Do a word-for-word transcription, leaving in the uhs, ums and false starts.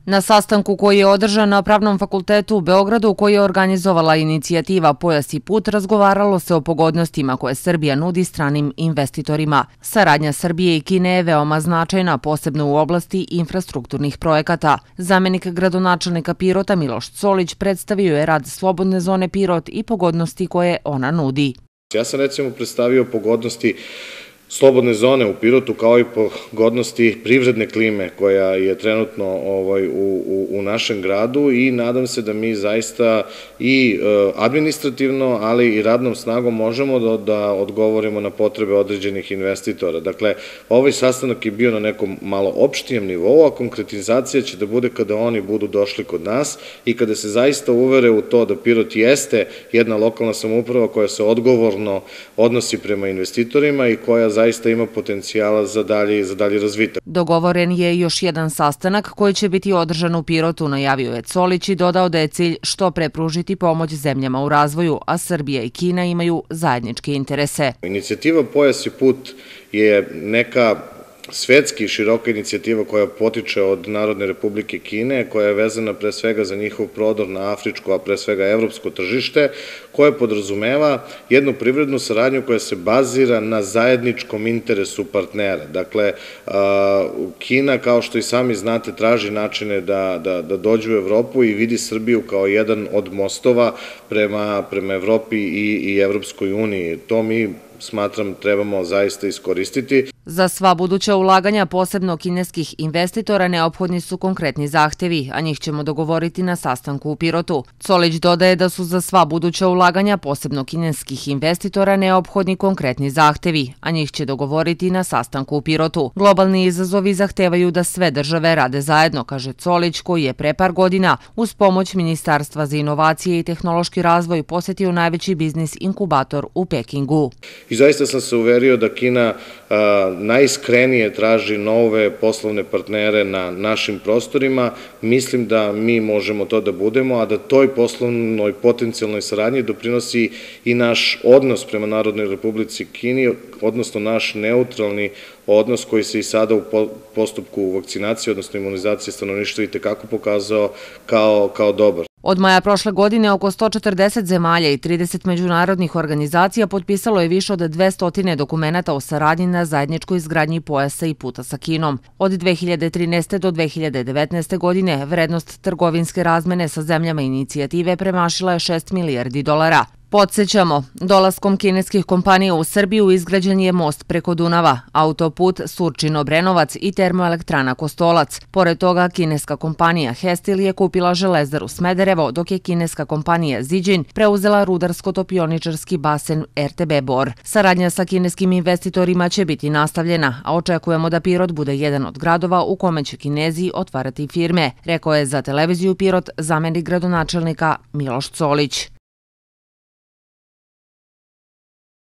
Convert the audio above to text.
Na sastanku koji je održan na Pravnom fakultetu u Beogradu, koji je organizovala inicijativa Pojas i put, razgovaralo se o pogodnostima koje Srbija nudi stranim investitorima. Saradnja Srbije i Kine je veoma značajna, posebno u oblasti infrastrukturnih projekata. Zamenik gradonačelnika Pirota Miloš Solić predstavio je rad Slobodne zone Pirot i pogodnosti koje ona nudi. Ja sam recimo predstavio pogodnosti slobodne zone u Pirotu, kao i pogodnosti privredne klime koja je trenutno ovaj, u, u, u našem gradu, i nadam se da mi zaista i e, administrativno, ali i radnom snagom možemo da, da odgovorimo na potrebe određenih investitora. Dakle, ovaj sastanak je bio na nekom malo opštijem nivou, a konkretizacija će da bude kada oni budu došli kod nas i kada se zaista uvere u to da Pirot jeste jedna lokalna samouprava koja se odgovorno odnosi prema investitorima i koja zaista ima potencijala za dalje, za dalje razvitak. Dogovoren je još jedan sastanak koji će biti održan u Pirotu, najavio je Solić i dodao da je cilj što pre pružiti pomoć zemljama u razvoju, a Srbija i Kina imaju zajedničke interese. Inicijativa Pojas i put je neka svetski široka inicijativa koja potiče od Narodne republike Kine, koja je vezana pre svega za njihov prodor na afričko, a pre svega evropsko tržište, koje podrazumeva jednu privrednu saradnju koja se bazira na zajedničkom interesu partnera. Dakle, Kina, kao što i sami znate, traži načine da, da, da dođu u Evropu i vidi Srbiju kao jedan od mostova prema, prema Evropi i, i Evropskoj uniji. To mi, smatram, trebamo zaista iskoristiti. Za sva buduća ulaganja, posebno kineskih investitora, neophodni su konkretni zahtevi, a njih ćemo dogovoriti na sastanku u Pirotu. Solić dodaje da su za sva buduća ulaganja, posebno kineskih investitora, neophodni konkretni zahtevi, a njih će dogovoriti na sastanku u Pirotu. Globalni izazovi zahtevaju da sve države rade zajedno, kaže Solić, koji je pre par godina uz pomoć Ministarstva za inovacije i tehnološki razvoj posetio najveći biznis inkubator u Pekingu. I zaista sam se uverio da Kina a, najiskrenije traži nove poslovne partnere na našim prostorima. Mislim da mi možemo to da budemo, a da toj poslovnoj potencijalnoj saradnji doprinosi i naš odnos prema Narodnoj republici Kini, odnosno naš neutralni odnos koji se i sada u postupku vakcinacije, odnosno imunizacije stanovništva, i tekako pokazao kao, kao dobar. Od maja prošle godine oko sto četrdeset zemalja i trideset međunarodnih organizacija potpisalo je više od dvesta dokumenata o saradnji na zajedničkoj izgradnji pojasa i puta sa Kinom. Od dve hiljade trinaeste. do dve hiljade devetnaeste. godine vrednost trgovinske razmene sa zemljama inicijative premašila je šest milijardi dolara. Podsećamo, dolaskom kineskih kompanija u Srbiju izgrađen je most preko Dunava, autoput Surčin-Obrenovac i termoelektrana Kostolac. Pored toga, kineska kompanija Hestil je kupila Železaru Smederevo, dok je kineska kompanija Ziđin preuzela rudarsko-topioničarski basen er te be Bor. Saradnja sa kineskim investitorima će biti nastavljena, a očekujemo da Pirot bude jedan od gradova u kome će Kinezi otvarati firme, rekao je za televiziju Pirot zamenik gradonačelnika Miloš Solić.